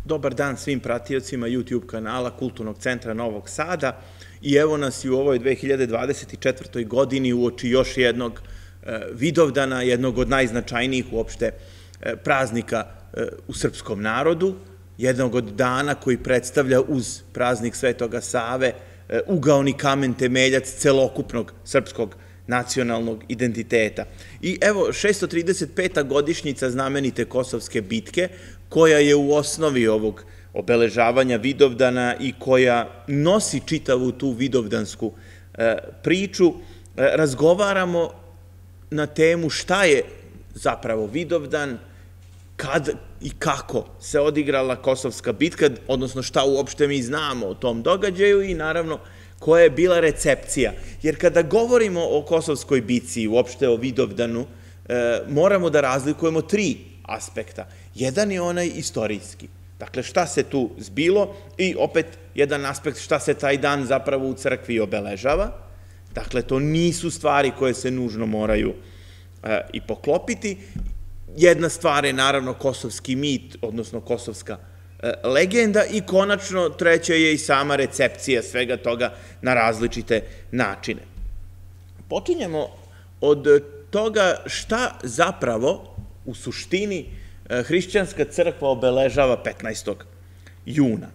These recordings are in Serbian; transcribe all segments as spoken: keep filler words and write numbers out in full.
Dobar dan svim pratiocima YouTube kanala Kulturnog centra Novog Sada i evo nas i u ovoj dve hiljade dvadeset četvrtoj godini uoči još jednog Vidovdana, jednog od najznačajnijih uopšte praznika u srpskom narodu, jednog od dana koji predstavlja uz praznik Svetoga Save ugaoni kamen temeljac celokupnog srpskog nacionalnog identiteta. I evo, šesto trideset peta godišnjica znamenite Kosovske bitke, koja je u osnovi ovog obeležavanja Vidovdana i koja nosi čitavu tu vidovdansku priču, razgovaramo na temu šta je zapravo Vidovdan, kad i kako se odigrala Kosovska bitka, odnosno šta uopšte mi znamo o tom događaju i naravno koja je bila recepcija. Jer kada govorimo o Kosovskoj bitci i uopšte o Vidovdanu, moramo da razlikujemo tri aspekta. Jedan je onaj istorijski. Dakle, šta se tu zbilo i opet jedan aspekt šta se taj dan zapravo u crkvi obeležava. Dakle, to nisu stvari koje se nužno moraju i poklopiti. Jedna stvar je naravno kosovski mit, odnosno kosovska legenda i konačno treća je i sama recepcija svega toga na različite načine. Počinjemo od toga šta zapravo u suštini hrišćanska crkva obeležava petnaestog juna.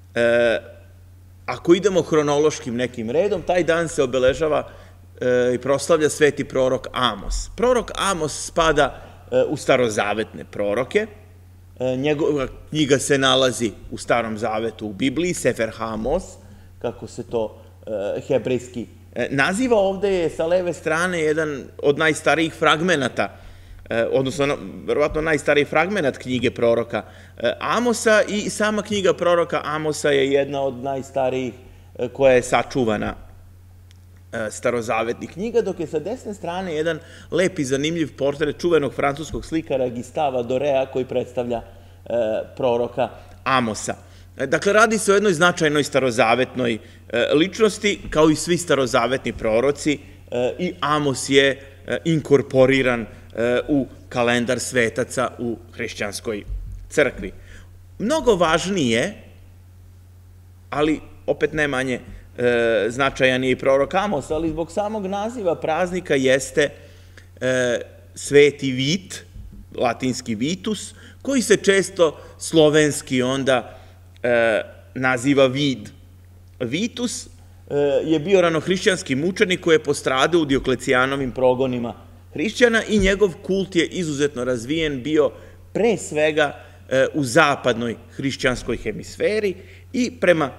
Ako idemo hronološkim nekim redom, taj dan se obeležava i proslavlja sveti prorok Amos. Prorok Amos spada u starozavetne proroke. Njegova knjiga se nalazi u Starom zavetu u Bibliji, Sefer Hamos, kako se to hebrejski naziva. Ovde je sa leve strane jedan od najstarijih fragmenata, odnosno verovatno najstariji fragmenat knjige proroka Amosa i sama knjiga proroka Amosa je jedna od najstarijih koja je sačuvana starozavetnih knjiga, dok je sa desne strane jedan lep i zanimljiv portret čuvenog francuskog slikara Gustava Dorea koji predstavlja proroka Amosa. Dakle, radi se o jednoj značajnoj starozavetnoj ličnosti, kao i svi starozavetni proroci, i Amos je inkorporiran u kalendar svetaca u hrišćanskoj crkvi. Mnogo važnije, ali opet ne manje značajan je i prorok Amos, ali zbog samog naziva praznika jeste Sveti Vit, latinski Vitus, koji se često slovenski onda naziva Vid. Vitus je bio ranohrišćanski mučenik koji je postradao u Dioklecijanovim progonima hrišćana i njegov kult je izuzetno razvijen bio pre svega u zapadnoj hrišćanskoj hemisferi i prema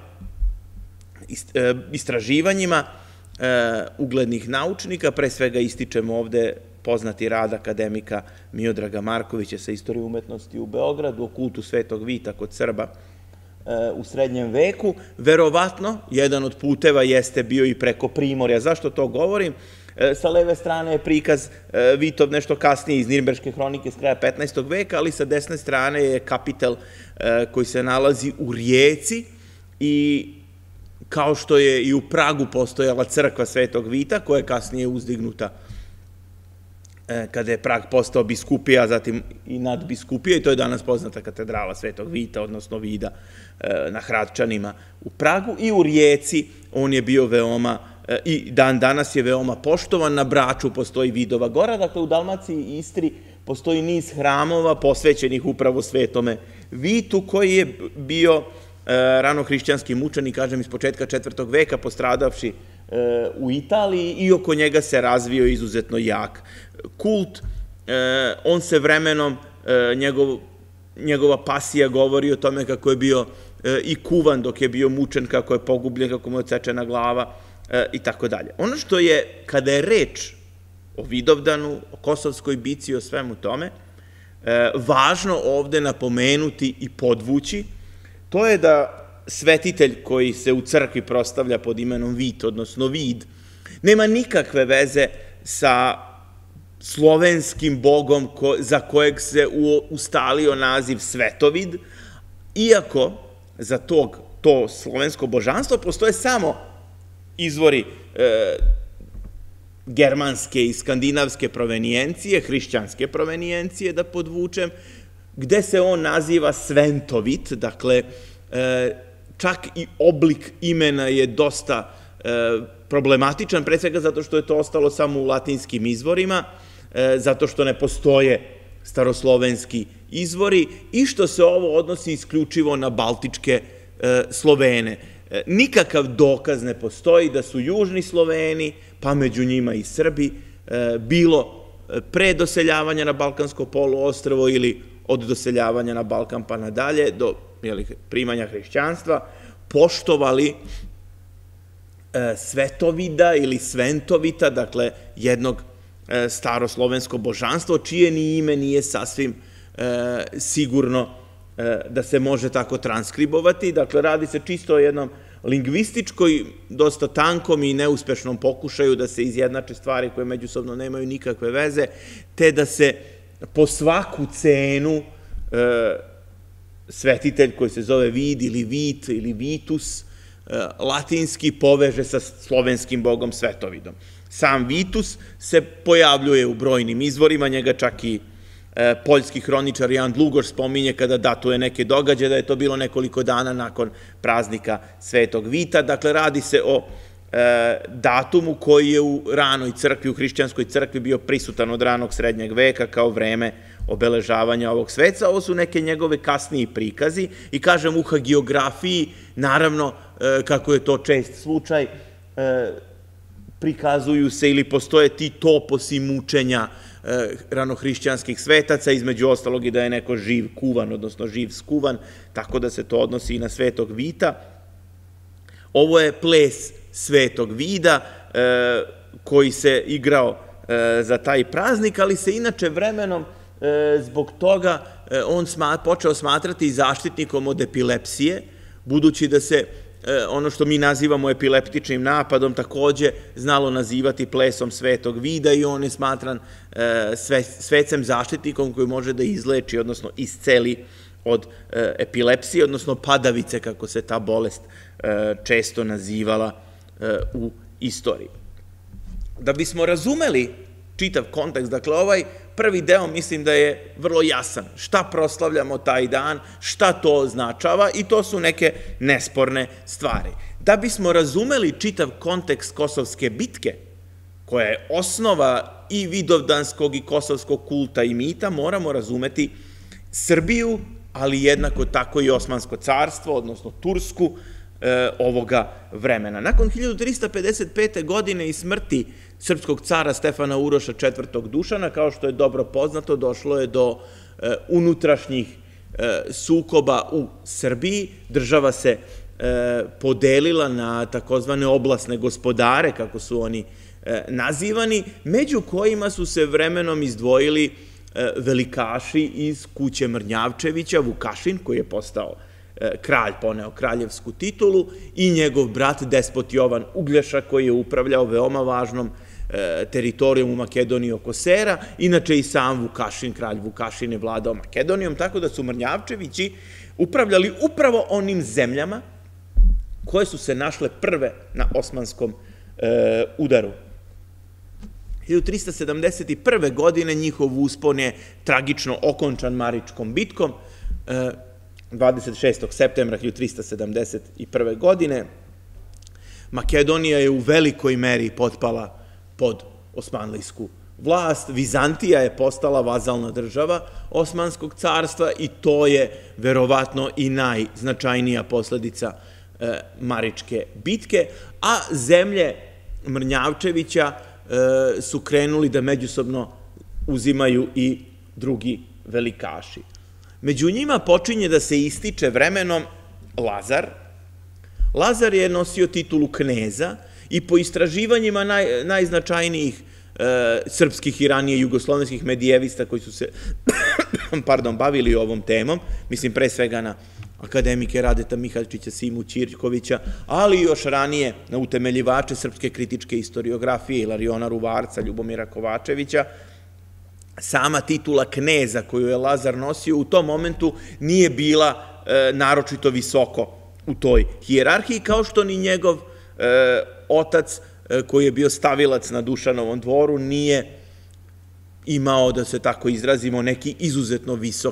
istraživanjima uglednih naučnika, pre svega ističemo ovde poznati rad akademika Miodraga Markovića sa istorije umetnosti u Beogradu, o kultu Svetog Vita kod Srba u srednjem veku. Verovatno, jedan od puteva jeste bio i preko Primorja. Zašto to govorim? Sa leve strane je prikaz Vitov nešto kasnije iz Nirnberške hronike s kraja petnaestog veka, ali sa desne strane je kapitel koji se nalazi u Rijeci i kao što je i u Pragu postojala crkva Svetog Vita, koja je kasnije uzdignuta kada je Prag postao biskupija, zatim i nadbiskupija, i to je danas poznata katedrala Svetog Vita, odnosno Vida na Hradčanima u Pragu. I u Rijeci on je bio veoma, i dan danas je veoma poštovan. Na Braču postoji Vidova gora, dakle u Dalmaciji i Istri postoji niz hramova posvećenih upravo Svetome Vitu, koji je bio ranohrišćanski mučenik, kažem, iz početka četvrtog veka, postradavši u Italiji i oko njega se razvio izuzetno jak kult. On se vremenom, njegova pasija govori o tome kako je bio i kuvan dok je bio mučen, kako je pogubljen, kako mu je odsečena glava i tako dalje. Ono što je, kada je reč o Vidovdanu, o Kosovskoj bici i o svemu tome, važno ovde napomenuti i podvući, to je da svetitelj koji se u crkvi proslavlja pod imenom Vit, odnosno Vid, nema nikakve veze sa slovenskim bogom za kojeg se ustalio naziv Svetovid, iako za to slovensko božanstvo postoje samo izvori germanske i skandinavske provenijencije, hrišćanske provenijencije, da podvučem, gde se on naziva Sventovit, dakle, čak i oblik imena je dosta problematičan, pre svega zato što je to ostalo samo u latinskim izvorima, zato što ne postoje staroslovenski izvori i što se ovo odnosi isključivo na baltičke Slovene. Nikakav dokaz ne postoji da su južni Sloveni, pa među njima i Srbi, bilo pre doseljavanja na Balkansko poluostrvo ili od doseljavanja na Balkan pa nadalje, do primanja hrišćanstva, poštovali Svetovida ili Sventovita, dakle jednog staroslovensko božanstvo, čije ni ime nije sasvim sigurno da se može tako transkribovati. Dakle, radi se čisto o jednom lingvističkoj, dosta tankom i neuspešnom pokušaju da se izjednače stvari koje međusobno nemaju nikakve veze, te da se po svaku cenu svetitelj koji se zove Vid ili Vit ili Vitus latinski poveže sa slovenskim bogom Svetovidom. Sam Vitus se pojavljuje u brojnim izvorima, njega čak i poljski hroničar Jan Dlugoš spominje kada datuje neke događaje, da je to bilo nekoliko dana nakon praznika Svetog Vita. Dakle, radi se o datumu koji je u ranoj crkvi, u hrišćanskoj crkvi bio prisutan od ranog srednjeg veka kao vreme obeležavanja ovog sveca. Ovo su neke njegove kasniji prikazi i, kažem, u hagiografiji, naravno, kako je to čest slučaj, prikazuju se ili postoje ti toposi mučenja ranohrišćanskih svetaca, između ostalog i da je neko živ kuvan, odnosno živ skuvan, tako da se to odnosi i na Svetog Vita. Ovo je ples Svetog Vida koji se igrao za taj praznik, ali se inače vremenom zbog toga on počeo smatrati zaštitnikom od epilepsije, budući da se ono što mi nazivamo epileptičnim napadom takođe znalo nazivati plesom Svetog Vida i on je smatran svecem zaštitnikom koji može da izleči, odnosno isceli od epilepsije, odnosno padavice, kako se ta bolest često nazivala u istoriji. Da bismo razumeli čitav kontekst, dakle, ovaj prvi deo mislim da je vrlo jasan. Šta proslavljamo taj dan, šta to označava i to su neke nesporne stvari. Da bismo razumeli čitav kontekst Kosovske bitke, koja je osnova i vidovdanskog i kosovskog kulta i mita, moramo razumeti Srbiju, ali jednako tako i Osmansko carstvo, odnosno Tursku, ovoga vremena. Nakon hiljadu trista pedeset pete. godine i smrti srpskog cara Stefana Uroša četvrtog Dušana, kao što je dobro poznato, došlo je do unutrašnjih sukoba u Srbiji. Država se podelila na takozvane oblasne gospodare, kako su oni nazivani, među kojima su se vremenom izdvojili velikaši iz kuće Mrnjavčevića, Vukašin, koji je postao kralj, poneo kraljevsku titulu, i njegov brat despot Jovan Uglješa, koji je upravljao veoma važnom teritorijom u Makedoniji oko Sera. Inače i sam Vukašin, kralj Vukašin, je vladao Makedonijom, tako da su Mrnjavčevići upravljali upravo onim zemljama koje su se našle prve na osmanskom udaru. hiljadu trista sedamdeset prve. godine njihov uspon je tragično okončan Maričkom bitkom, dvadeset šestog septembra hiljadu trista sedamdeset prve. godine. Makedonija je u velikoj meri potpala pod osmanlijsku vlast. Vizantija je postala vazalna država Osmanskog carstva i to je verovatno i najznačajnija posledica Maričke bitke, a zemlje Mrnjavčevića su krenuli da međusobno uzimaju i drugi velikaši. Među njima počinje da se ističe vremenom Lazar. Lazar je nosio titulu kneza i po istraživanjima najznačajnijih srpskih i ranije jugoslovenskih medijevista koji su se bavili ovom temom, mislim pre svega na akademike Radeta Mihaljčića, Simu Ćirkovića, ali još ranije na utemeljivače srpske kritičke istoriografije Ilariona Ruvarca, Ljubomira Kovačevića. Sama titula kneza koju je Lazar nosio u tom momentu nije bila naročito visoko u toj hijerarhiji, kao što ni njegov otac, koji je bio stavilac na Dušanovom dvoru, nije imao, da se tako izrazimo, neki izuzetno visok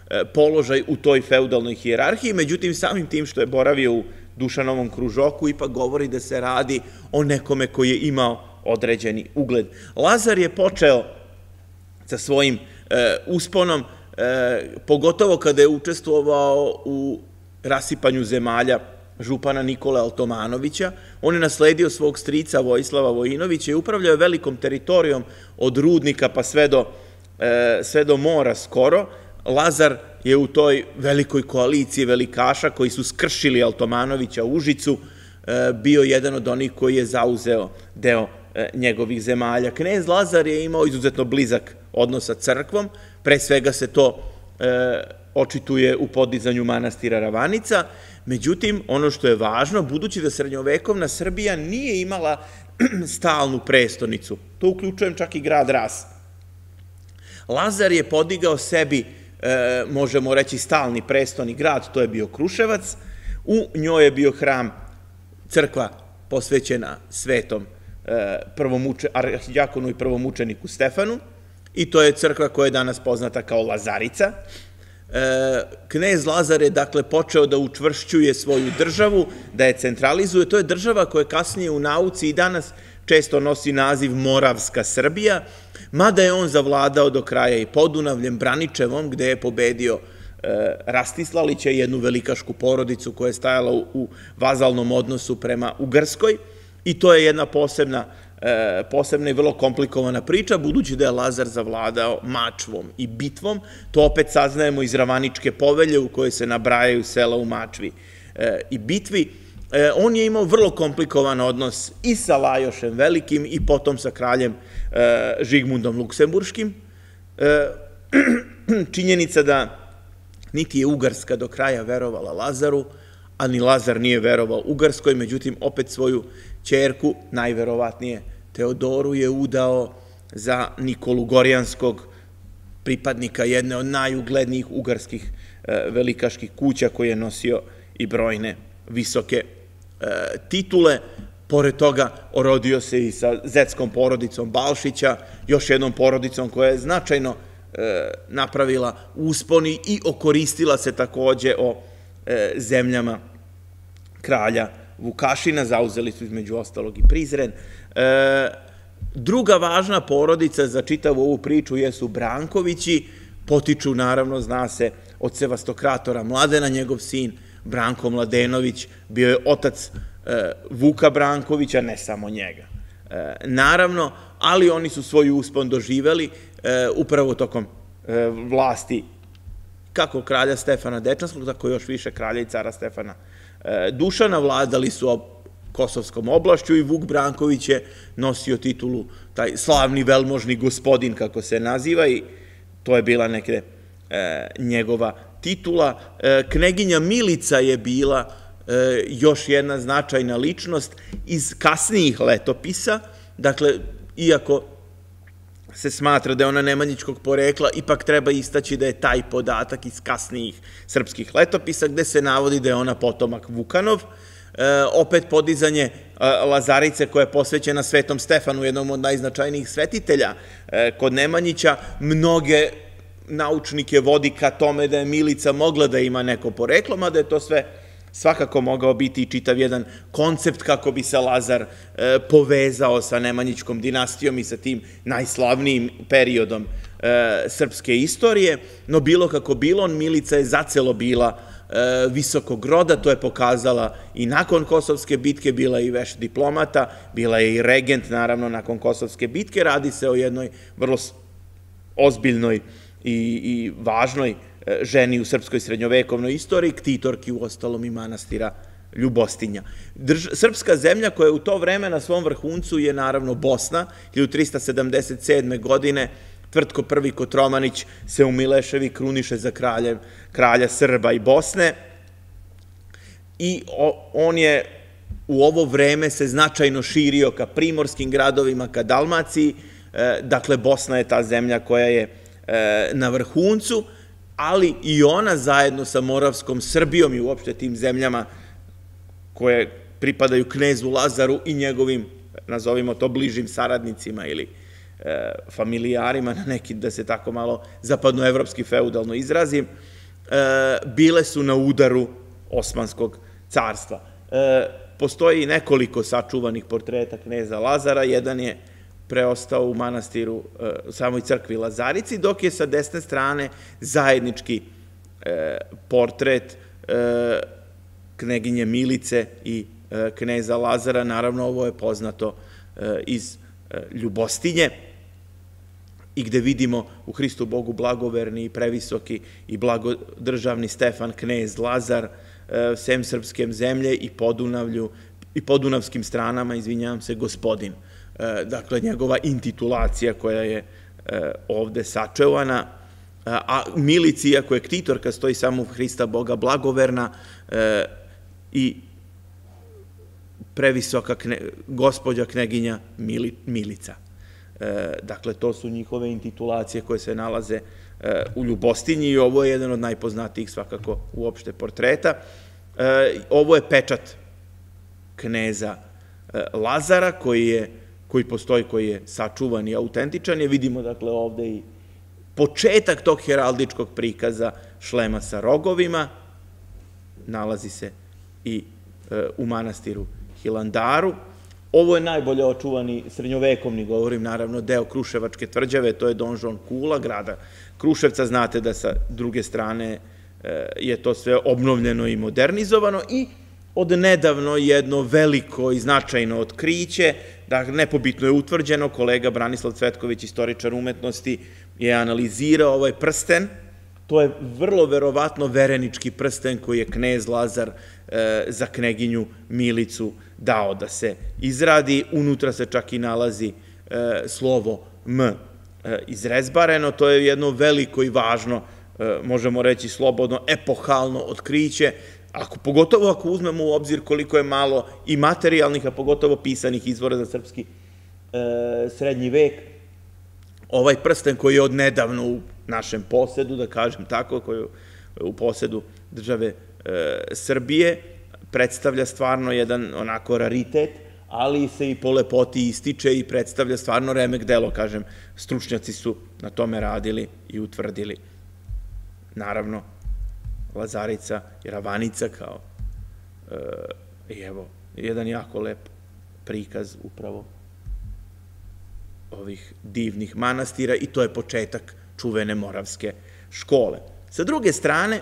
položaj u toj feudalnoj hijerarhiji, međutim samim tim što je boravio u Dušanovom kružoku ipak govori da se radi o nekome koji je imao određeni ugled. Lazar je počeo sa svojim usponom, pogotovo kada je učestvovao u rasipanju zemalja župana Nikole Altomanovića. On je nasledio svog strica Vojislava Vojinovića i upravljao velikom teritorijom od Rudnika pa sve do, sve do mora skoro. Lazar je u toj velikoj koaliciji velikaša koji su skršili Altomanovića u Užicu bio jedan od onih koji je zauzeo deo njegovih zemalja. Knez Lazar je imao izuzetno blizak odnos sa crkvom, pre svega se to očituje u podizanju manastira Ravanica, međutim, ono što je važno, budući da srednjovekovna Srbija nije imala stalnu prestonicu, to uključujem čak i grad Ras. Lazar je podigao sebi, možemo reći, stalni prestoni grad, to je bio Kruševac, u njoj je bio hram, crkva posvećena svetom arhidjakonu i prvomučeniku Stefanu, i to je crkva koja je danas poznata kao Lazarica. Knez Lazar je, dakle, počeo da učvršćuje svoju državu, da je centralizuje. To je država koja kasnije u nauci i danas često nosi naziv Moravska Srbija, mada je on zavladao do kraja i Podunavljem, Braničevom, gde je pobedio Rastislalića i jednu velikašku porodicu koja je stajala u vazalnom odnosu prema Ugarskoj, i to je jedna posebna posebna i vrlo komplikovana priča, budući da je Lazar zavladao Mačvom i Bitvom. To opet saznajemo iz Ravaničke povelje u kojoj se nabrajaju sela u Mačvi i Bitvi. On je imao vrlo komplikovan odnos i sa Lajošem Velikim i potom sa kraljem Žigmundom Luksemburškim. Činjenica da niti je Ugarska do kraja verovala Lazaru, a ni Lazar nije verovao Ugarskoj, međutim opet svoju ćerku, najverovatnije Teodoru, je udao za Nikolu Gorjanskog, pripadnika jedne od najuglednijih ugarskih velikaških kuća, koji je nosio i brojne visoke titule. Pored toga, orodio se i sa zetskom porodicom Balšića, još jednom porodicom koja je značajno napravila usponi i okoristila se takođe o zemljama kralja Vukašina, zauzeli su između ostalog i Prizren. Druga važna porodica za čitavu ovu priču jesu Brankovići, potiču, naravno, zna se, od sevastokratora Mladena. Njegov sin Branko Mladenović bio je otac Vuka Brankovića, ne samo njega, naravno, ali oni su svoj uspon doživeli upravo tokom vlasti kako kralja Stefana Dečanskog, tako još više kralja i cara Stefana Dušana. Vladali su Kosovskom oblašću i Vuk Branković je nosio titulu, taj slavni velmožni gospodin, kako se naziva, i to je bila neke njegova titula. Kneginja Milica je bila još jedna značajna ličnost iz kasnijih letopisa. Dakle, iako se smatra da je ona nemanjičkog porekla, ipak treba istaći da je taj podatak iz kasnijih srpskih letopisa, gde se navodi da je ona potomak Vukanov. Opet podizanje Lazarice, koja je posvećena Svetom Stefanu, jednom od najznačajnijih svetitelja kod Nemanjića, mnoge naučnike vodi ka tome da je Milica mogla da ima neko poreklo, mada je to sve svakako mogao biti i čitav jedan koncept kako bi se Lazar povezao sa Nemanjićkom dinastijom i sa tim najslavnijim periodom srpske istorije. No bilo kako bilo, Milica je zacelo bila visokog roda, to je pokazala i nakon Kosovske bitke, bila je i veš diplomata, bila je i regent, naravno, nakon Kosovske bitke. Radi se o jednoj vrlo ozbiljnoj i važnoj ženi u srpskoj srednjovekovnoj istoriji, ktitorki u ostalom i manastira Ljubostinja. Srpska zemlja koja je u to vreme na svom vrhuncu je naravno Bosna. hiljadu trista sedamdeset sedme. godine Tvrtko prvi Kotromanić se u Mileševi kruniše za kralja Srba i Bosne, i on je u ovo vreme se značajno širio ka primorskim gradovima, ka Dalmaciji. Dakle, Bosna je ta zemlja koja je na vrhuncu, ali i ona zajedno sa Moravskom Srbijom i uopšte tim zemljama koje pripadaju knezu Lazaru i njegovim, nazovimo to, bližim saradnicima ili familijarima, na neki, da se tako malo zapadnoevropski feudalno izrazim, bile su na udaru Osmanskog carstva. Postoji nekoliko sačuvanih portreta kneza Lazara, jedan je preostao u manastiru, u samoj crkvi Lazarici, dok je sa desne strane zajednički portret kneginje Milice i kneza Lazara. Naravno, ovo je poznato iz Ljubostinje, i gde vidimo u Hristu Bogu blagoverni i previsoki i blagodržavni Stefan knez Lazar, sem srpskem zemlje i Podunavlju i podunavskim stranama, izvinjavam se, gospodin. Dakle, njegova intitulacija koja je ovde sačuvana, a Milici, iako je ktitorka, stoji samo u Hrista Boga blagoverna i previsoka gospođa kneginja Milica. Dakle, to su njihove intitulacije koje se nalaze u Ljubostinji i ovo je jedan od najpoznatijih svakako uopšte portreta. Ovo je pečat kneza Lazara koji postoji, koji je sačuvan i autentičan. Vidimo dakle ovde i početak tog heraldičkog prikaza šlema sa rogovima. Nalazi se i u manastiru Hilandaru. Ovo je najbolje očuvani srednjovekovni, govorim naravno, deo Kruševačke tvrđave, to je donžon Kula, grada Kruševca. Znate da sa druge strane je to sve obnovljeno i modernizovano i od nedavno jedno veliko i značajno otkriće, dakle, nepobitno je utvrđeno, kolega Branislav Cvetković, istoričar umetnosti, je analizirao ovaj prsten. To je vrlo verovatno verenički prsten koji je knez Lazar za kneginju Milicu dao da se izradi. Unutra se čak i nalazi slovo M izrezbareno. To je jedno veliko i važno, možemo reći slobodno, epohalno otkriće, pogotovo ako uzmemo u obzir koliko je malo i materijalnih, a pogotovo pisanih izvora za srpski srednji vek. Ovaj prsten koji je odnedavno u našem posedu, da kažem tako, koji je u posedu države Srbije, predstavlja stvarno jedan onako raritet, ali se i po lepoti ističe i predstavlja stvarno remek delo, kažem, stručnjaci su na tome radili i utvrdili. Naravno, Lazarica i Ravanica kao, i evo, jedan jako lep prikaz upravo ovih divnih manastira i to je početak čuvene Moravske škole. Sa druge strane,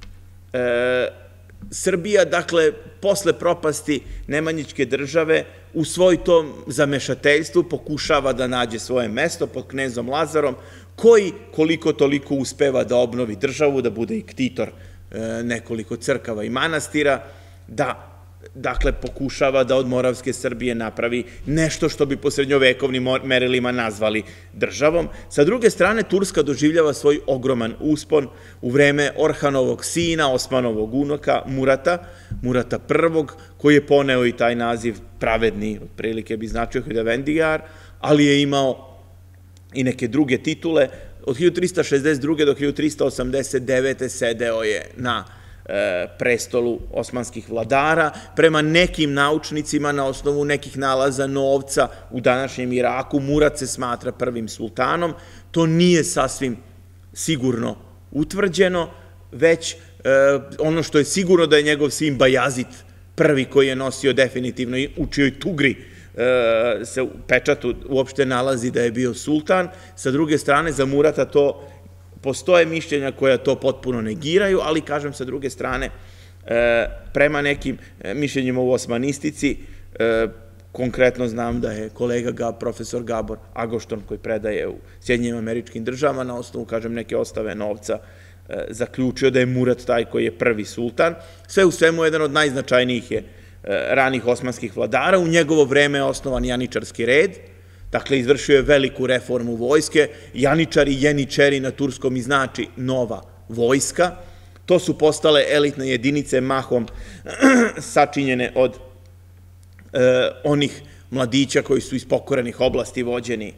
Srbija, dakle, posle propasti Nemanjićke države, u svoj tom zamešateljstvu pokušava da nađe svoje mesto pod knezom Lazarom, koji koliko toliko uspeva da obnovi državu, da bude i ktitor nekoliko crkava i manastira, da dakle, pokušava da od Moravske Srbije napravi nešto što bi po srednjovekovnim merilima nazvali državom. Sa druge strane, Turska doživljava svoj ogroman uspon u vreme Orhanovog sina, Osmanovog unuka, Murata, Murata prvog, koji je poneo i taj naziv pravedni, otprilike bi značio Hidavendjar, ali je imao i neke druge titule. Od hiljadu trista šezdeset druge do hiljadu trista osamdeset devete sedeo je na prestolu osmanskih vladara. Prema nekim naučnicima, na osnovu nekih nalaza novca u današnjem Iraku, Murat se smatra prvim sultanom. To nije sasvim sigurno utvrđeno, već ono što je sigurno da je njegov sin Bajazid prvi koji je nosio definitivno, u čijoj tugri se u pečatu uopšte nalazi da je bio sultan. Sa druge strane, za Murata to postoje mišljenja koja to potpuno negiraju, ali, kažem, sa druge strane, prema nekim mišljenjima u osmanistici, konkretno znam da je kolega profesor Gabor Agošton, koji predaje u Sjedinjenim Američkim Državama, na osnovu, kažem, neke ostave novca, zaključio da je Murat taj koji je prvi sultan. Sve u svemu, jedan od najznačajnijih je ranih osmanskih vladara. U njegovo vreme je osnovan Janičarski red, dakle, izvršio je veliku reformu vojske. Janičari, jeničeri na turskom i znači nova vojska. To su postale elitne jedinice, mahom sačinjene od onih mladića koji su iz pokorenih oblasti vođeni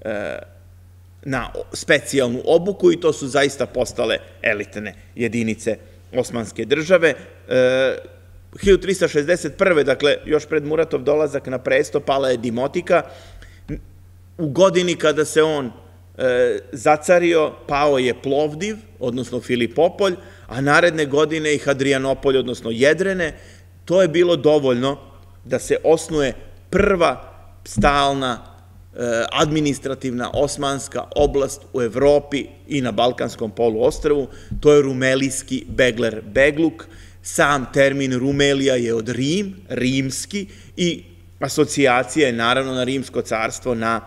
na specijalnu obuku i to su zaista postale elitne jedinice Osmanske države. hiljadu trista šezdeset prve. dakle, još pred Muratov dolazak na presto, pala je Dimotika. U godini kada se on zacario, pao je Plovdiv, odnosno Filipopolj, a naredne godine i Hadrianopolj, odnosno Jedrene. To je bilo dovoljno da se osnuje prva stalna administrativna osmanska oblast u Evropi i na Balkanskom poluostrvu, to je Rumelijski Begler-Begluk. Sam termin Rumelija je od Rim, rimski, i asocijacija je naravno na Rimsko carstvo, na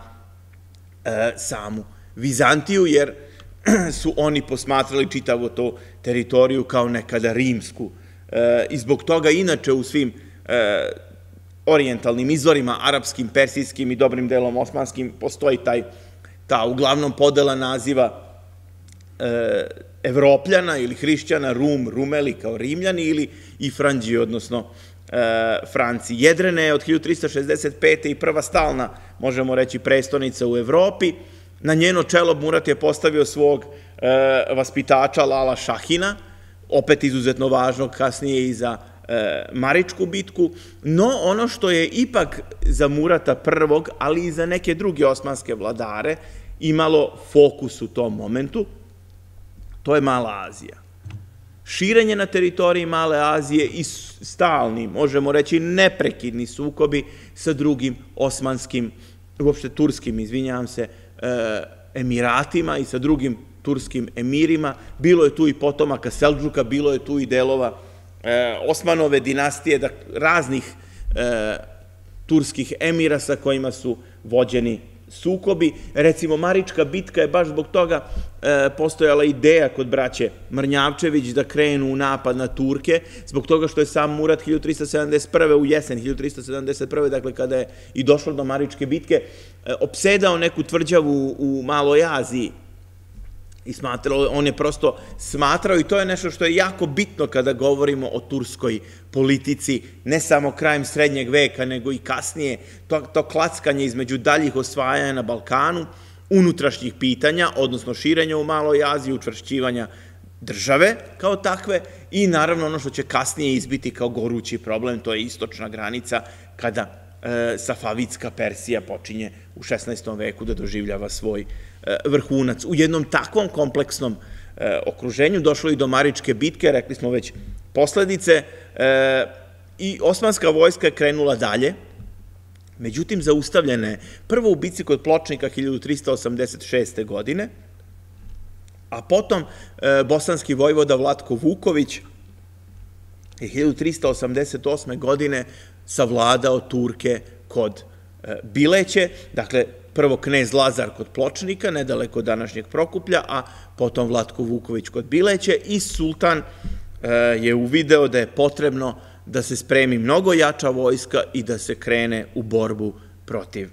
samu Vizantiju, jer su oni posmatrali čitavu tu teritoriju kao nekada rimsku. I zbog toga inače u svim orijentalnim izvorima, arapskim, persijskim i dobrim delom osmanskim, postoji taj, ta uglavnom podela naziva Evropljana ili hrišćana, Rum, Rumeli kao Rimljani, ili i Franđi, odnosno Franci. Jedrene je od hiljadu trista šezdeset pete. i prva stalna, možemo reći, prestonica u Evropi. Na njeno čelo Murat je postavio svog vaspitača Lala Šahina, opet izuzetno važnog kasnije i za Maričku bitku, no ono što je ipak za Murata prvog, ali i za neke druge osmanske vladare, imalo fokus u tom momentu, to je Mala Azija. Širenje na teritoriji Male Azije i stalni, možemo reći neprekidni sukobi sa drugim osmanskim, uopšte turskim, izvinjavam se, emiratima i sa drugim turskim emirima. Bilo je tu i potomaka Seldžuka, bilo je tu i delova Osmanove dinastije, raznih turskih emira sa kojima su vođeni sukobi. Recimo, Marička bitka je baš zbog toga postojala ideja kod braće Mrnjavčević da krenu u napad na Turke, zbog toga što je sam Murat hiljadu trista sedamdeset prve. u jesen hiljadu trista sedamdeset prve. dakle kada je i došlo do Maričke bitke, opsedao neku tvrđavu u Maloj Aziji. I smatrao, on je prosto smatrao, i to je nešto što je jako bitno kada govorimo o turskoj politici, ne samo krajem srednjeg veka, nego i kasnije, to, to klackanje između daljih osvajanja na Balkanu, unutrašnjih pitanja, odnosno širenja u Maloj Aziji, učvršćivanja države kao takve, i naravno ono što će kasnije izbiti kao gorući problem, to je istočna granica, kada e, Safavitska Persija počinje u šesnaestom veku da doživljava svoj vrhunac. U jednom takvom kompleksnom okruženju došlo i do Maričke bitke, rekli smo već posledice, i osmanska vojska je krenula dalje, međutim zaustavljena je prvo u bici kod Pločnika hiljadu trista osamdeset šeste. godine, a potom bosanski vojvoda Vlatko Vuković je hiljadu trista osamdeset osme. godine savladao Turke kod Bileće, dakle prvo knez Lazar kod Pločnika, nedaleko od današnjeg Prokuplja, a potom Vlatko Vuković kod Bileće, i sultan je uvideo da je potrebno da se spremi mnogo jača vojska i da se krene u borbu protiv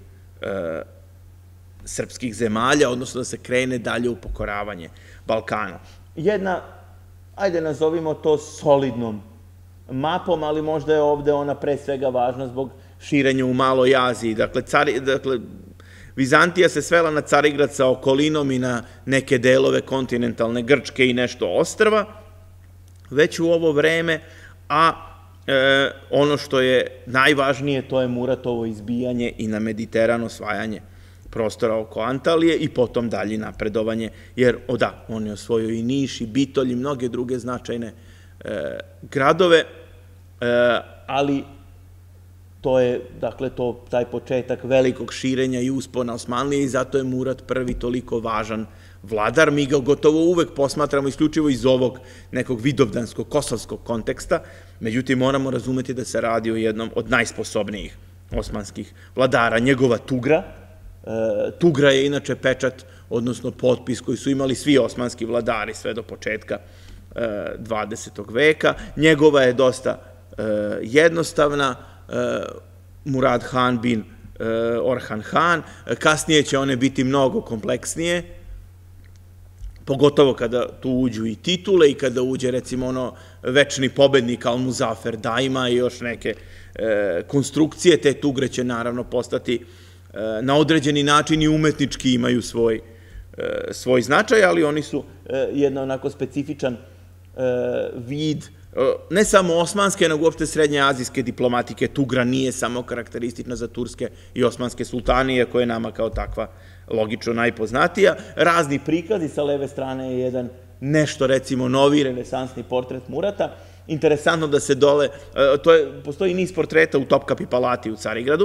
srpskih zemalja, odnosno da se krene dalje u pokoravanje Balkana. Jedna, ajde nazovimo to solidnom mapom, ali možda je ovde ona pre svega važna zbog širenja u Maloj Aziji. Dakle, dakle Vizantija se svela na Carigrad sa okolinom i na neke delove kontinentalne Grčke i nešto ostrva, već u ovo vreme, a e, ono što je najvažnije, to je Muratovo izbijanje i na Mediteran, osvajanje prostora oko Antalije i potom dalje napredovanje, jer, o da, on je osvojio i Niš, i Bitolj i mnoge druge značajne e, gradove, e, ali to je, dakle, to, taj početak velikog širenja i uspona Osmanlije, i zato je Murat prvi toliko važan vladar. Mi ga gotovo uvek posmatramo isključivo iz ovog nekog vidovdanskog, kosovskog konteksta, međutim moramo razumeti da se radi o jednom od najsposobnijih osmanskih vladara. Njegova tugra, tugra je inače pečat, odnosno potpis koji su imali svi osmanski vladari sve do početka dvadesetog veka. Njegova je dosta jednostavna, Murad Han bin Orhan Han. Kasnije će one biti mnogo kompleksnije, pogotovo kada tu uđu i titule i kada uđe, recimo, ono večni pobednik Al-Muzafer Daima i još neke konstrukcije. Te tugre će naravno postati na određeni način i umetnički imaju svoj, svoj značaj, ali oni su jedna onako specifičan vid ne samo osmanske, nego uopšte srednje azijske diplomatike. Tugra nije samo karakteristična za turske i osmanske sultanije, koja je nama kao takva logično najpoznatija. Razni prikazi, sa leve strane je jedan nešto recimo novi renesansni portret Murata. Interesantno da se dole, to je, postoji niz portreta u Topkapi palati u Carigradu,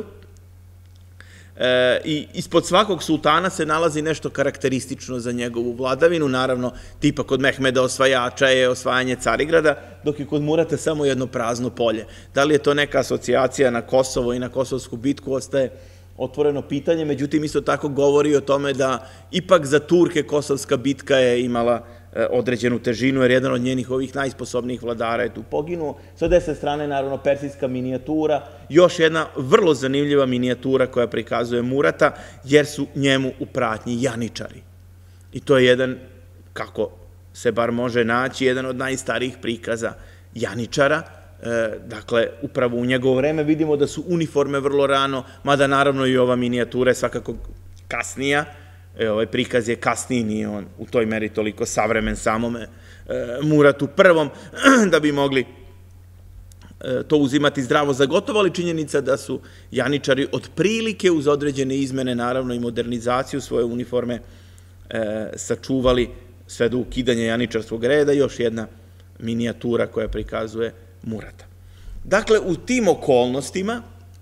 i ispod svakog sultana se nalazi nešto karakteristično za njegovu vladavinu, naravno tipa kod Mehmeda osvajača je osvajanje Carigrada, dok je kod Murata samo jedno prazno polje. Da li je to neka asocijacija na Kosovo i na Kosovsku bitku, ostaje otvoreno pitanje, međutim isto tako govori o tome da ipak za Turke Kosovska bitka je imala određenu težinu, jer jedan od njenih ovih najsposobnijih vladara je tu poginuo. Sa desne strane, naravno, persijska minijatura, još jedna vrlo zanimljiva minijatura koja prikazuje Murata, jer su njemu u pratnji janičari. I to je jedan, kako se bar može naći, jedan od najstarijih prikaza janičara. Dakle, upravo u njegovo vreme vidimo da su uniforme vrlo rano, mada naravno i ova minijatura je svakako kasnija. Ovaj prikaz je kasniji, nije on u toj meri toliko savremen samome Muratu prvom, da bi mogli to uzimati zdravo za gotovo, ali činjenica da su janičari otprilike uz određene izmene, naravno i modernizaciju svoje uniforme, sačuvali sve do ukidanja janičarskog reda, još jedna minijatura koja prikazuje Murata. Dakle, u tim okolnostima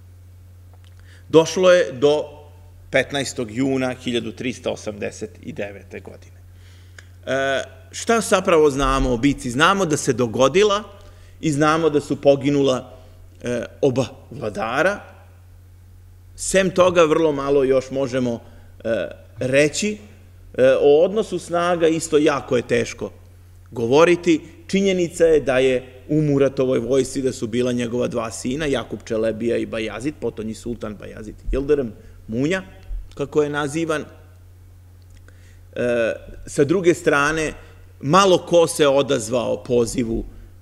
došlo je do petnaestog juna hiljadu trista osamdeset devete. godine. Šta zapravo znamo o bici? Znamo da se dogodila i znamo da su poginula oba vladara. Sem toga, vrlo malo još možemo reći. O odnosu snaga isto jako je teško govoriti. Činjenica je da je u Muratovoj vojsci da su bila njegova dva sina, Jakub Čelebija i Bajazid, potonji sultan Bajazid Yıldırım Munja, kako je nazivan. Sa druge strane, malo ko se odazvao pozivu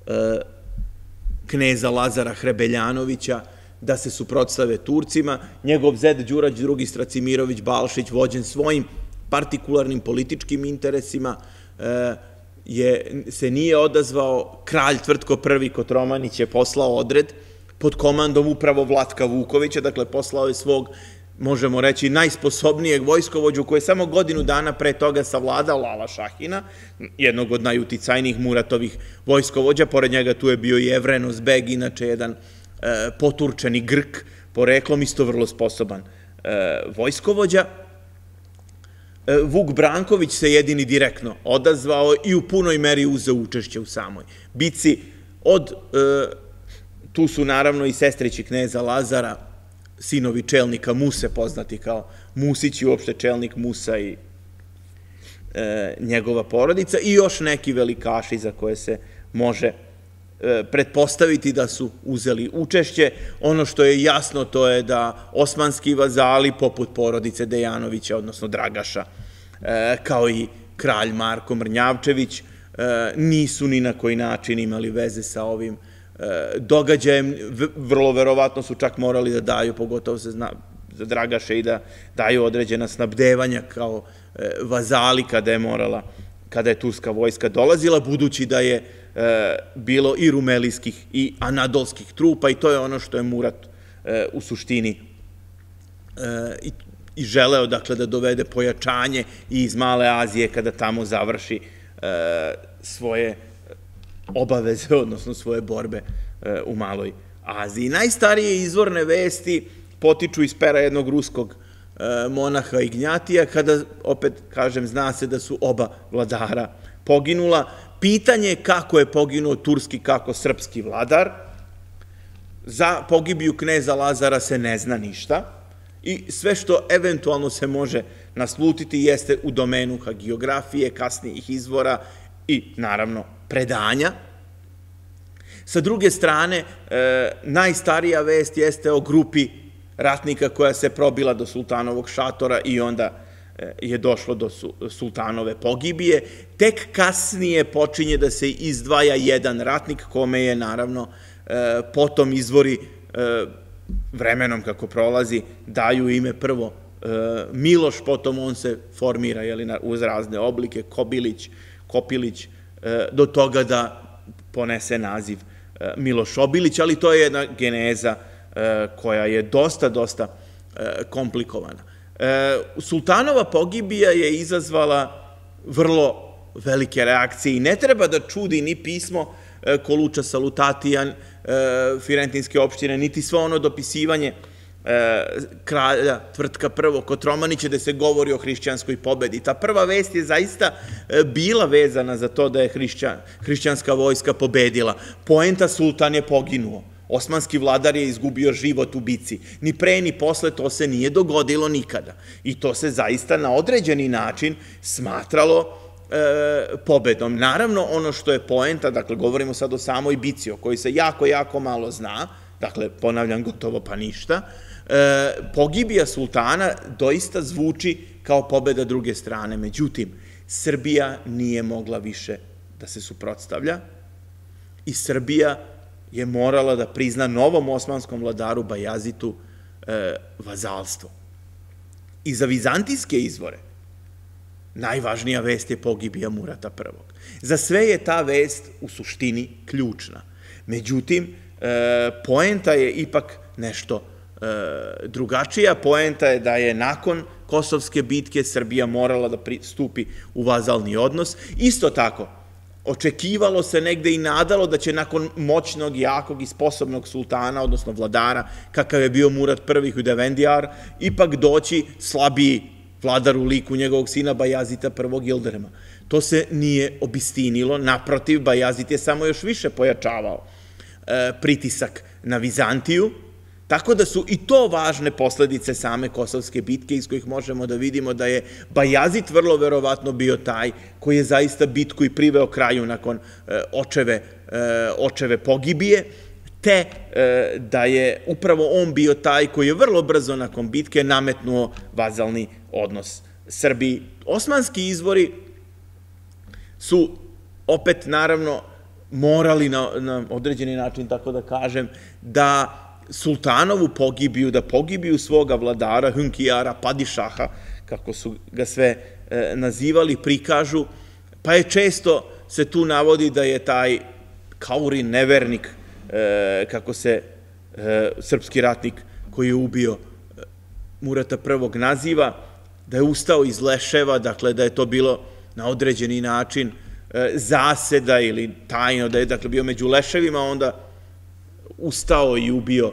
kneza Lazara Hrebeljanovića da se suprotstave Turcima. Njegov zet Đurađ drugi Stracimirović Balšić, vođen svojim partikularnim političkim interesima, se nije odazvao. Kralj Tvrtko prvi Kotromanić je poslao odred pod komandom upravo Vlatka Vukovića, dakle poslao je svog, možemo reći, najsposobnijeg vojskovođu koji je samo godinu dana pre toga savladao Lala Šahina, jednog od najuticajnijih Muratovih vojskovođa. Pored njega tu je bio i Evrenos Beg, inače jedan poturčeni Grk, poreklom isto vrlo sposoban vojskovođa. Vuk Branković se jedini direktno odazvao i u punoj meri uzeo učešće u samoj bici. Tu su naravno i sestrići kneza Lazara, sinovi čelnika Muse, poznati kao Musić, i uopšte čelnik Musa i njegova porodica, i još neki velikaši za koje se može pretpostaviti da su uzeli učešće. Ono što je jasno, to je da osmanski vazali, poput porodice Dejanovića, odnosno Dragaša, kao i kralj Marko Mrnjavčević, nisu ni na koji način imali veze sa ovim događajem. Vrlo verovatno su čak morali da daju, pogotovo se zna za Dragaše, i da daju određena snabdevanja kao vazali kada je morala, kada je turska vojska dolazila, budući da je bilo i rumelijskih i anadolskih trupa, i to je ono što je Murat u suštini i želeo, dakle, da dovede pojačanje i iz Male Azije kada tamo završi svoje obaveze, odnosno svoje borbe u Maloj Aziji. Najstarije izvorne vesti potiču iz pera jednog ruskog monaha Ignjatija, kada, opet kažem, zna se da su oba vladara poginula. Pitanje je kako je poginuo turski, kako srpski vladar. Za pogibiju kneza Lazara se ne zna ništa i sve što eventualno se može naslutiti jeste u domenu hagiografije, kasnijih izvora i, naravno, predanja. Sa druge strane, najstarija vest jeste o grupi ratnika koja se probila do sultanovog šatora i onda je došlo do sultanove pogibije. Tek kasnije počinje da se izdvaja jedan ratnik kome je, naravno, potom izvori vremenom kako prolazi daju ime prvo Miloš, potom on se formira uz razne oblike, Kobilić, Kopilić, do toga da ponese naziv Miloš Obilić, ali to je jedna geneza koja je dosta, dosta komplikovana. Sultanova pogibija je izazvala vrlo velike reakcije i ne treba da čudi ni pismo Koluča Salutatijan, Firentinske opštine, niti svo ono dopisivanje kralja Tvrtka prvog Kotromanića gde se govori o hrišćanskoj pobedi. Ta prva vest je zaista bila vezana za to da je hrišćanska vojska pobedila. Poenta, sultan je poginuo. Osmanski vladar je izgubio život u bici. Ni pre ni posle to se nije dogodilo nikada. I to se zaista na određeni način smatralo pobedom. Naravno, ono što je poenta, dakle, govorimo sad o samoj bici, o kojoj se jako, jako malo zna, dakle, ponavljam, gotovo pa ništa, pogibija sultana doista zvuči kao pobeda druge strane. Međutim, Srbija nije mogla više da se suprotstavlja i Srbija je morala da prizna novom osmanskom vladaru Bajazitu vazalstvo. I za vizantijske izvore najvažnija vest je pogibija Murata prvog. Za sve je ta vest u suštini ključna. Međutim, poenta je ipak nešto drugačija. Poenta je da je nakon Kosovske bitke Srbija morala da stupi u vazalni odnos. Isto tako, očekivalo se negde i nadalo da će nakon moćnog, jakog i sposobnog sultana, odnosno vladara, kakav je bio Murat prvi Hudavendjar, ipak doći slabiji vladar u liku njegovog sina Bajazita prvog Ilderema. To se nije obistinilo, naprotiv, Bajazit je samo još više pojačavao pritisak na Vizantiju, tako da su i to važne posledice same Kosovske bitke iz kojih možemo da vidimo da je Bajazit vrlo verovatno bio taj koji je zaista bitku i priveo kraju nakon očeve pogibije, te da je upravo on bio taj koji je vrlo brzo nakon bitke nametnuo vazalni odnos Srbiji. Osmanski izvori su opet, naravno, morali na određeni način, tako da kažem, da sultanovu pogibiju, da pogibiju svoga vladara, Hünkijara, Padišaha, kako su ga sve nazivali, prikažu, pa je često se tu navodi da je taj Kaurin nevernik, kako se srpski ratnik koji je ubio Murata prvog naziva, da je ustao iz leševa, dakle da je to bilo na određeni način zaseda ili tajno, da je dakle bio među leševima, onda ustao i ubio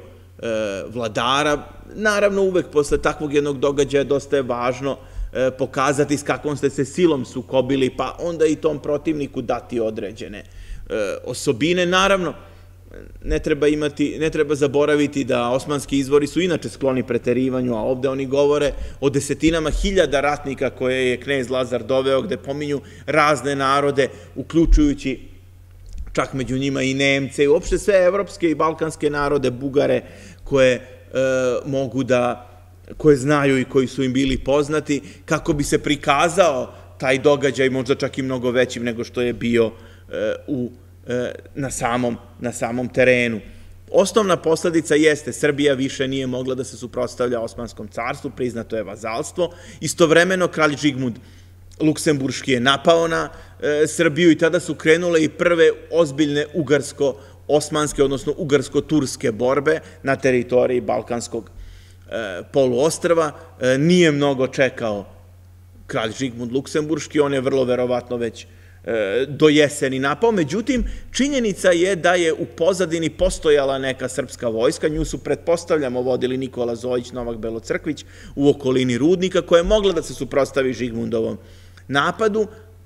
vladara. Naravno, uvek posle takvog jednog događaja dosta je važno pokazati s kakvom ste se silom sukobili, pa onda i tom protivniku dati određene osobine. Naravno, ne treba imati, ne treba zaboraviti da osmanski izvori su inače skloni preterivanju, a ovde oni govore o desetinama hiljada ratnika koje je knez Lazar doveo, gde pominju razne narode, uključujući čak među njima i Nemce i uopšte sve evropske i balkanske narode, Bugare, koje mogu da, koje znaju i koji su im bili poznati, kako bi se prikazao taj događaj možda čak i mnogo većim nego što je bio u na samom, na samom terenu. Osnovna posledica jeste Srbija više nije mogla da se suprotstavlja Osmanskom carstvu, priznato je vazalstvo. Istovremeno kralj Žigmund Luksemburški je napao na Srbiju i tada su krenule i prve ozbiljne ugarsko-osmanske, odnosno ugarsko-turske borbe na teritoriji Balkanskog poluostrva. Nije mnogo čekao kralj Žigmund Luksemburški, on je vrlo verovatno već do jeseni napao. Međutim, činjenica je da je u pozadini postojala neka srpska vojska, nju su, pretpostavljamo, vodili Nikola Zojić, Novak Belocrkvić u okolini Rudnika, koja je mogla da se suprotstavi Žigmundovom napadu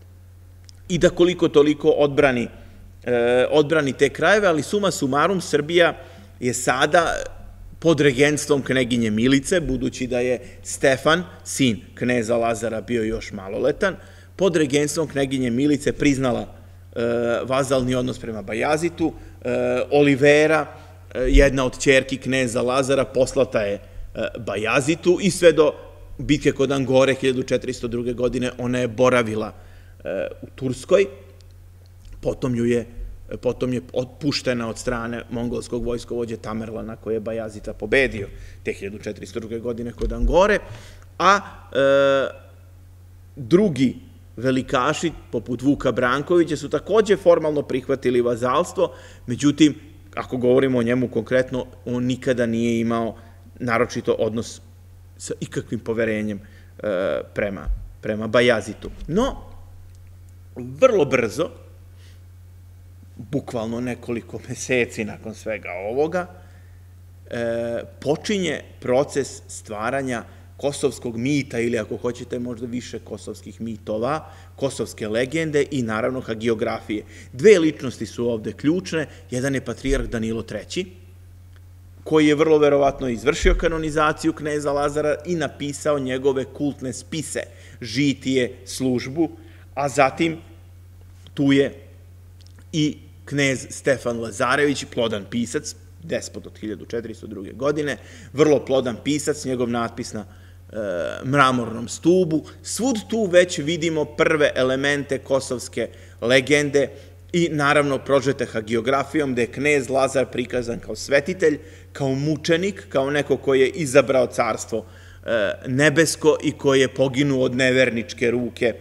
i da koliko toliko odbrani, odbrani te krajeve, ali suma sumarum Srbija je sada pod regentstvom kneginje Milice, budući da je Stefan, sin kneza Lazara, bio još maloletan, pod regentstvom kneginje Milice priznala vazalni odnos prema Bajazitu. Olivera, jedna od ćerki kneza Lazara, poslata je Bajazitu i sve do bitke kod Angore hiljadu četiristo druge. godine ona je boravila u Turskoj, potom ju je potom je otpuštena od strane mongolskog vojskovođe Tamerlana, koji je Bajazita pobedio te hiljadu četiristo druge. godine kod Angore, a drugi velikaši, poput Vuka Brankovića, su takođe formalno prihvatili vazalstvo, međutim, ako govorimo o njemu konkretno, on nikada nije imao naročito odnos sa ikakvim poverenjem prema Bajazitu. No, vrlo brzo, bukvalno nekoliko meseci nakon svega ovoga, počinje proces stvaranja kosovskog mita ili ako hoćete možda više kosovskih mitova, kosovske legende i naravno hagiografije. Dve ličnosti su ovde ključne, jedan je patrijarh Danilo treći, koji je vrlo verovatno izvršio kanonizaciju kneza Lazara i napisao njegove kultne spise, žitije, službu, a zatim tu je i knez Stefan Lazarević, plodan pisac, despot od hiljadu četiristo druge. godine, vrlo plodan pisac, njegov natpis na mramornom stubu. Svud tu već vidimo prve elemente kosovske legende i naravno prožete hagiografijom, gde je knez Lazar prikazan kao svetitelj, kao mučenik, kao neko koji je izabrao carstvo nebesko i koji je poginuo od neverničke ruke,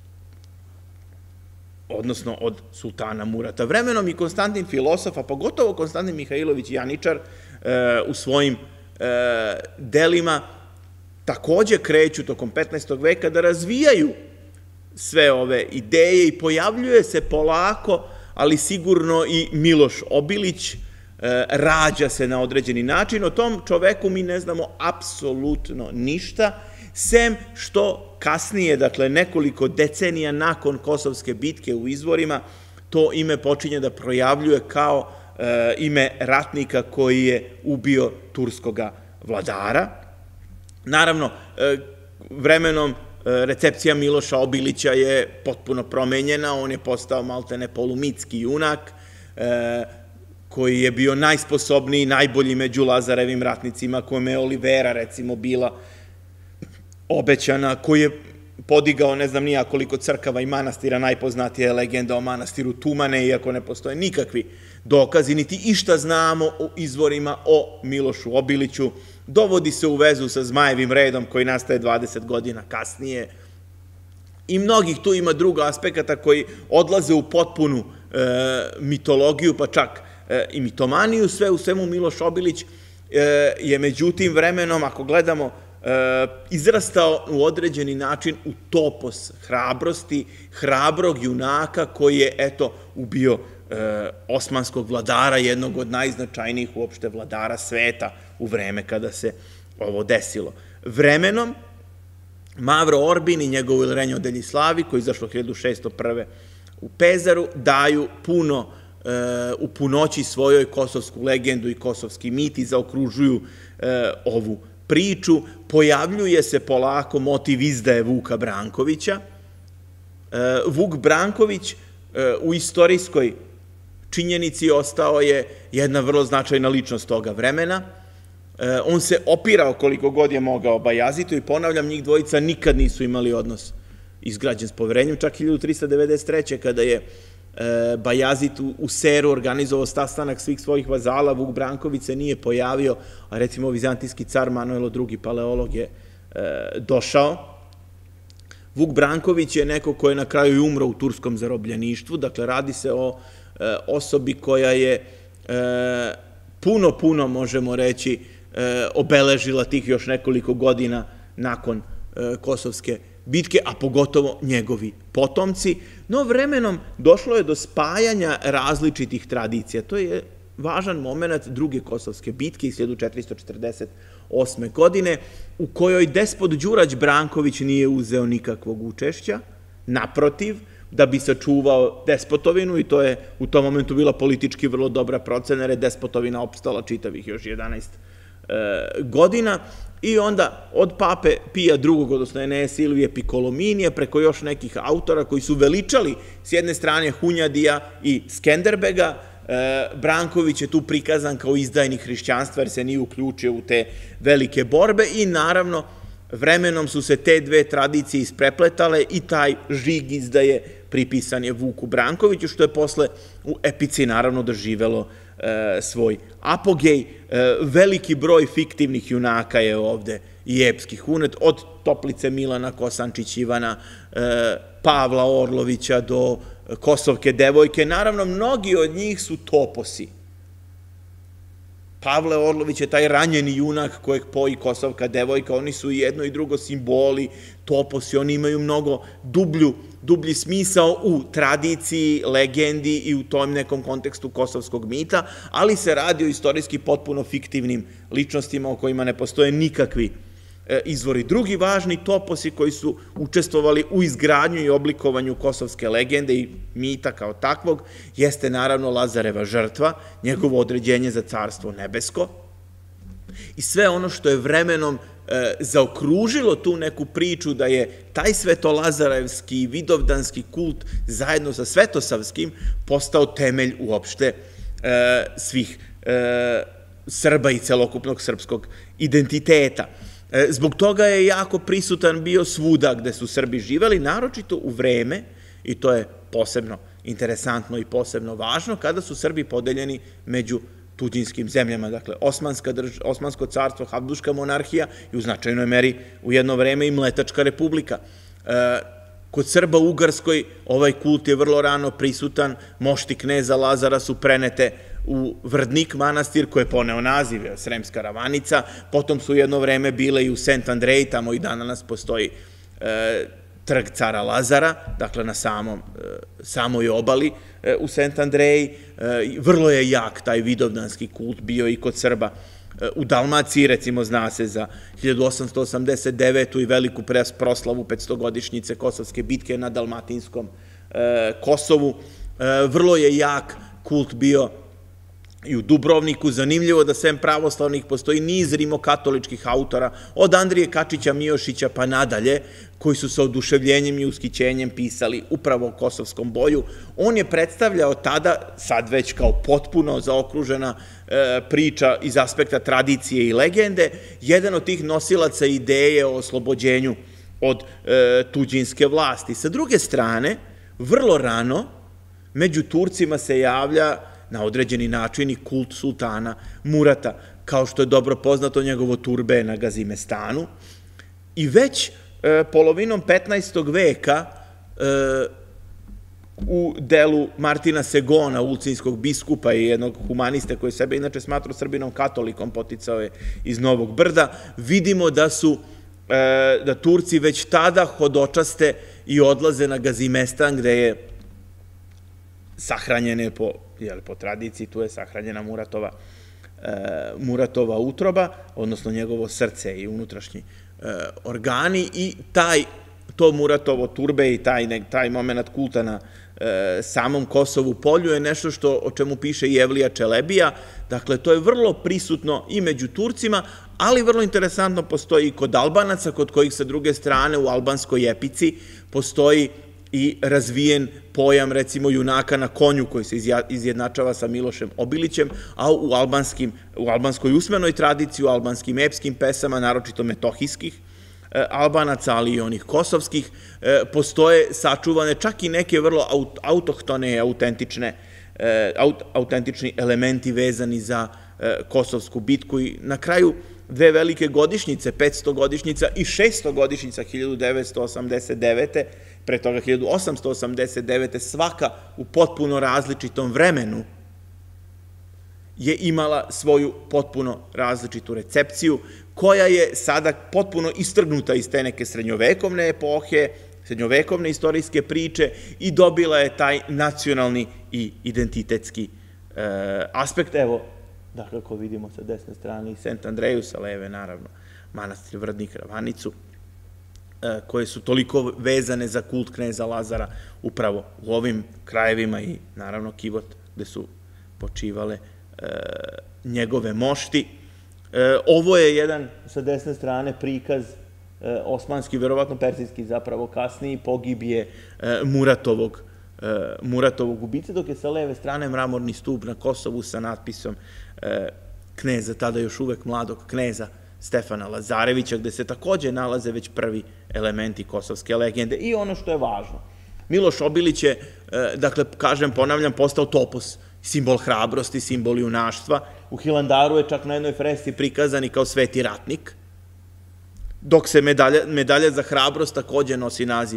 odnosno od sultana Murata. Vremenom i Konstantin filosof, a pogotovo Konstantin Mihajlović Janičar u svojim delima takođe kreću tokom petnaestog veka da razvijaju sve ove ideje i pojavljuje se polako, ali sigurno i Miloš Obilić, rađa se na određeni način. O tom čoveku mi ne znamo apsolutno ništa, sem što kasnije, dakle nekoliko decenija nakon Kosovske bitke u izvorima, to ime počinje da projavljuje kao ime ratnika koji je ubio turskoga vladara. Naravno, vremenom recepcija Miloša Obilića je potpuno promenjena, on je postao maltene polumitski junak, koji je bio najsposobniji, najbolji među Lazarevim ratnicima, kome je Olivera, recimo, bila obećana, koji je podigao ne znam nija koliko crkava i manastira, najpoznatija je legenda o manastiru Tumane, iako ne postoje nikakvi dokazi, niti išta znamo o izvorima o Milošu Obiliću. Dovodi se u vezu sa Zmajevim redom koji nastaje dvadeset godina kasnije i mnogih tu ima druga aspekata koji odlaze u potpunu mitologiju, pa čak i mitomaniju. Sve u svemu Miloš Obilić je međutim vremenom, ako gledamo, izrastao u određeni način u topos hrabrosti, hrabrog junaka koji je, eto, ubio osmanskog vladara, jednog od najznačajnijih uopšte vladara sveta u vreme kada se ovo desilo. Vremenom, Mavro Orbin i njegov Ilrenjo Deljislavi, koji je izašlo hiljadu šeststo prve. u Pezaru, daju puno u punoći svojoj kosovsku legendu i kosovski mit i zaokružuju ovu priču. Pojavljuje se polako motiv izdaje Vuka Brankovića. Vuk Branković u istorijskoj činjenici ostao je jedna vrlo značajna ličnost toga vremena. On se opirao koliko god je mogao Bajazitu i ponavljam, njih dvojica nikad nisu imali odnos izgrađen s poverenjem. Čak hiljadu trista devedeset treće. kada je Bajazit u Seru organizovao sastanak svih svojih vazala, Vuk Branković se nije pojavio, a recimo vizantijski car Manojlo drugi. paleolog je došao. Vuk Branković je neko ko je na kraju i umro u turskom zarobljeništvu, dakle radi se o osobi koja je puno, puno, možemo reći, obeležila tih još nekoliko godina nakon Kosovske bitke, a pogotovo njegovi potomci. No vremenom došlo je do spajanja različitih tradicija. To je važan moment druge Kosovske bitke iz hiljadu četiristo četrdeset osme. godine, u kojoj despot Đurađ Branković nije uzeo nikakvog učešća. Naprotiv, da bi sačuvao despotovinu, i to je u tom momentu bila politički vrlo dobra procena, jer je despotovina opstala čitavih još jedanaest godina, i onda od pape Pija drugog. odnosno Eneje Silvije Pikolominije, preko još nekih autora koji su veličali s jedne strane Hunjadija i Skenderbega. Branković je tu prikazan kao izdajnik hrišćanstva jer se nije uključio u te velike borbe, i naravno vremenom su se te dve tradicije isprepletale i taj žig izdaje pripisan je Vuku Brankoviću, što je posle u epici naravno doživelo svoj apogej. Veliki broj fiktivnih junaka je ovde i epskih unet, od Toplice Milana Kosančić Ivana, Pavla Orlovića do Kosovke devojke. Naravno, mnogi od njih su toposi. Pavle Orlović je taj ranjeni junak kojeg poji kosovka devojka, oni su jedno i drugo simboli, toposi, oni imaju mnogo dublju, dublji smisao u tradiciji, legendi i u tom nekom kontekstu kosovskog mita, ali se radi o istorijski potpuno fiktivnim ličnostima o kojima ne postoje nikakvi izvori. Drugi važni toposi koji su učestvovali u izgradnju i oblikovanju kosovske legende i mita kao takvog jeste naravno Lazareva žrtva, njegovo određenje za carstvo nebesko i sve ono što je vremenom zaokružilo tu neku priču da je taj svetolazarevski vidovdanski kult zajedno sa svetosavskim postao temelj uopšte svih Srba i celokupnog srpskog identiteta. Zbog toga je jako prisutan bio svuda gde su Srbi živeli, naročito u vreme, i to je posebno interesantno i posebno važno, kada su Srbi podeljeni među tuđinskim zemljama, dakle Osmansko carstvo, Habsburška monarhija i u značajnoj meri u jedno vreme i Mletačka republika. Kod Srba u Ugarskoj ovaj kult je vrlo rano prisutan, mošti kneza Lazara su prenete u Vrdnik manastir koji je poneo naziv Sremska Ravanica, potom su jedno vreme bile i u Sent Andreji, tamo i danas postoji trg cara Lazara, dakle na samoj obali u Sent Andreji. Vrlo je jak taj vidovdanski kult bio i kod Srba u Dalmaciji, recimo zna se za hiljadu osamsto osamdeset devetu i veliku proslavu petstogodišnjice Kosovske bitke na Dalmatinskom Kosovu. Vrlo je jak kult bio i u Dubrovniku. Zanimljivo da sem pravoslavnih postoji niz rimokatoličkih autora, od Andrije Kačića Mijošića pa nadalje, koji su sa oduševljenjem i ushićenjem pisali upravo o kosovskom boju. On je predstavljao tada, sad već kao potpuno zaokružena priča iz aspekta tradicije i legende, jedan od tih nosilaca ideje o oslobođenju od tuđinske vlasti. Sa druge strane, vrlo rano, među Turcima se javlja na određeni način i kult sultana Murata, kao što je dobro poznato njegovo turbe na Gazimestanu. I već polovinom petnaestog veka u delu Martina Segona, ulcinskog biskupa i jednog humaniste koji sebe inače smatrao Srbinom katolikom, poticao je iz Novog Brda, vidimo da su da Turci već tada hodočaste i odlaze na Gazimestan gde je sahranjene po, po tradiciji, tu je sahranjena Muratova, Muratova utroba, odnosno njegovo srce i unutrašnji organi i taj, to Muratovo turbe i taj, taj moment kulta na samom Kosovu polju je nešto što, o čemu piše i Evlija Čelebija, dakle to je vrlo prisutno i među Turcima, ali vrlo interesantno postoji i kod Albanaca, kod kojih sa druge strane u albanskoj epici postoji i razvijen pojam, recimo, junaka na konju koji se izjednačava sa Milošem Obilićem, a u albanskoj usmenoj tradiciji, u albanskim epskim pesama, naročito metohijskih Albanaca, ali i onih kosovskih, postoje sačuvane čak i neke vrlo autohtone i autentični elementi vezani za Kosovsku bitku i na kraju dve velike godišnjice, petstogodišnjica i šeststogodišnjica hiljadu devetsto osamdeset devete, pre toga hiljadu osamsto osamdeset devete, svaka u potpuno različitom vremenu je imala svoju potpuno različitu recepciju, koja je sada potpuno istrgnuta iz te neke srednjovekovne epohe, srednjovekovne istorijske priče i dobila je taj nacionalni i identitetski aspekt. Evo, dakle, ako vidimo sa desne strane i Sent Andreju, sa leve, naravno, manastir Vrdnik Ravanicu, koje su toliko vezane za kult kneza Lazara upravo u ovim krajevima i, naravno, Kivot, gde su počivale njegove mošti. Ovo je jedan, sa desne strane, prikaz osmanski, verovatno persijski zapravo, kasniji pogibije Muratovog Muratovog ubice, dok je sa leve strane mramorni stup na Kosovu sa natpisom kneza, tada još uvek mladog kneza Stefana Lazarevića, gde se takođe nalaze već prvi elementi kosovske legende. I ono što je važno, Miloš Obilić je, dakle, kažem, ponavljam, postao topos, simbol hrabrosti, simbol junaštva. U Hilandaru je čak na jednoj freski prikazan i kao sveti ratnik, dok se medalja za hrabrost takođe nosi naziv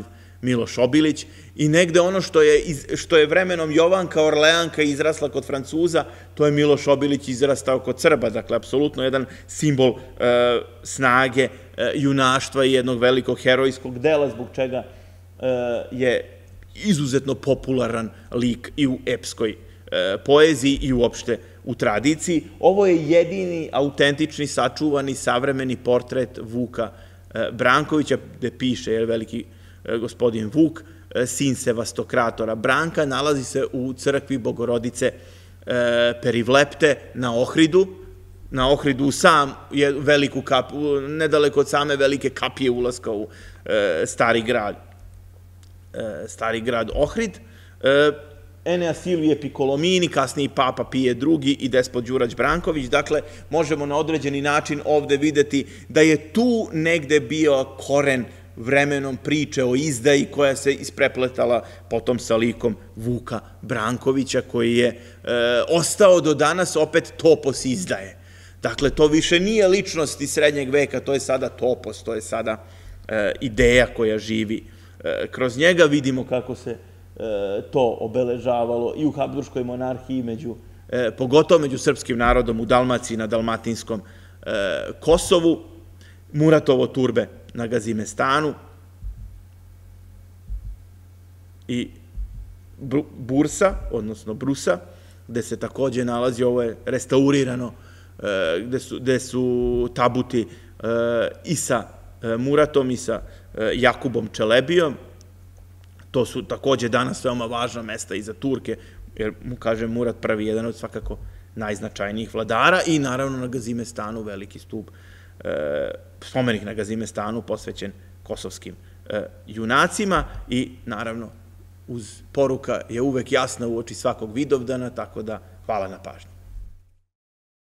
Miloš Obilić, i negde ono što je, što je vremenom Jovanka Orleanka izrasla kod Francuza, to je Miloš Obilić izrastao kod Srba, dakle, apsolutno jedan simbol snage, junaštva i jednog velikog herojskog dela, zbog čega je izuzetno popularan lik i u epskoj poeziji i uopšte u tradiciji. Ovo je jedini autentični, sačuvani, savremeni portret Vuka Brankovića, gde piše, je veliki gospodin Vuk, sin sevastokratora Branka, nalazi se u crkvi Bogorodice Perivlepte na Ohridu, na Ohridu u sam veliku kapu, nedaleko od same velike kapije ulaska u stari grad, stari grad Ohrid. Enea Silvije Piccolomini, kasniji Papa Pije drugi i despot Đurađ Branković. Dakle, možemo na određeni način ovde videti da je tu negde bio koren vremenom priče o izdaji koja se isprepletala potom sa likom Vuka Brankovića, koji je ostao do danas opet topos izdaje. Dakle, to više nije ličnost iz srednjeg veka, to je sada topos, to je sada ideja koja živi kroz njega. Vidimo kako se to obeležavalo i u Habsburškoj monarhiji, pogotovo među srpskim narodom u Dalmaciji, na dalmatinskom Kosovu, Muratovo turbe na Gazimestanu i Bursa, odnosno Brusa, gde se takođe nalazi, ovo je restaurirano, gde su tabuti i sa Muratom i sa Jakubom Čelebijom. To su takođe danas veoma važna mesta i za Turke, jer mu, kažem, Murat prvi, jedan od svakako najznačajnijih vladara, i naravno na Gazimestanu veliki stub, spomenik na Gazimestanu posvećen kosovskim junacima, i naravno uz poruka je uvek jasna u oči svakog Vidovdana, tako da hvala na pažnji.